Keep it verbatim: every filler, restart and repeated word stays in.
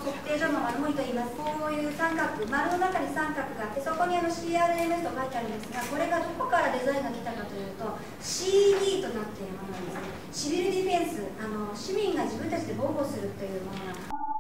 測定所の丸森と言います。こういう三角、丸の中に三角があって、そこにあの シーアールエムエス と書いてあるんですが、これがどこからデザインが来たかというと シーディー となっているものなんですね。シビルディフェンス、あの市民が自分たちで防護するというものなんです。